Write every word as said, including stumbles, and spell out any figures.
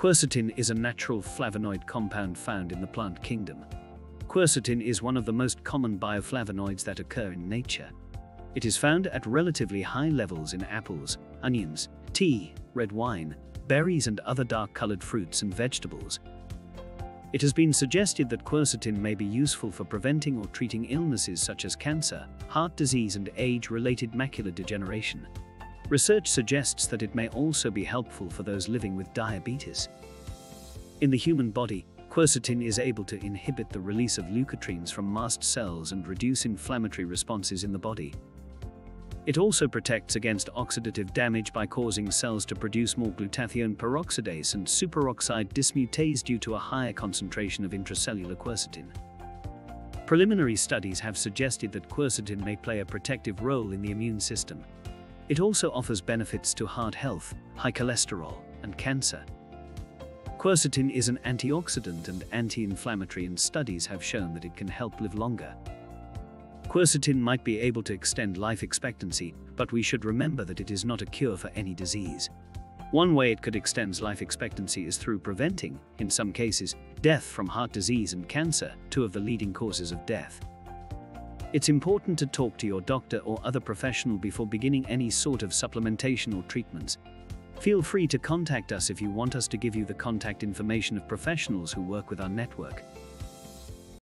Quercetin is a natural flavonoid compound found in the plant kingdom. Quercetin is one of the most common bioflavonoids that occur in nature. It is found at relatively high levels in apples, onions, tea, red wine, berries and other dark-colored fruits and vegetables. It has been suggested that quercetin may be useful for preventing or treating illnesses such as cancer, heart disease and age-related macular degeneration. Research suggests that it may also be helpful for those living with diabetes. In the human body, quercetin is able to inhibit the release of leukotrienes from mast cells and reduce inflammatory responses in the body. It also protects against oxidative damage by causing cells to produce more glutathione peroxidase and superoxide dismutase due to a higher concentration of intracellular quercetin. Preliminary studies have suggested that quercetin may play a protective role in the immune system. It also offers benefits to heart health, high cholesterol, and cancer. Quercetin is an antioxidant and anti-inflammatory, and studies have shown that it can help live longer. Quercetin might be able to extend life expectancy, but we should remember that it is not a cure for any disease. One way it could extend life expectancy is through preventing, in some cases, death from heart disease and cancer, two of the leading causes of death. It's important to talk to your doctor or other professional before beginning any sort of supplementation or treatments. Feel free to contact us if you want us to give you the contact information of professionals who work with our network.